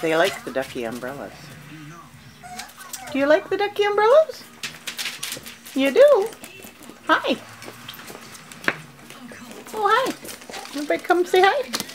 They like the ducky umbrellas. Do you like the ducky umbrellas? You do? Hi. Oh, hi. Everybody come say hi.